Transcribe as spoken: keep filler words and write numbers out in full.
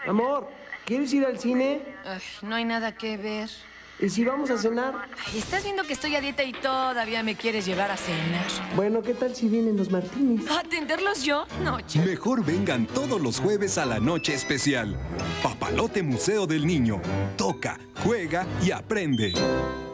Amor, ¿quieres ir al cine? Ay, no hay nada que ver. ¿Y si vamos a cenar? Ay, estás viendo que estoy a dieta y todavía me quieres llevar a cenar. Bueno, ¿qué tal si vienen los Martínez? ¿A atenderlos yo? No, chico. Mejor vengan todos los jueves a la noche especial. Papalote Museo del Niño. Toca, juega y aprende.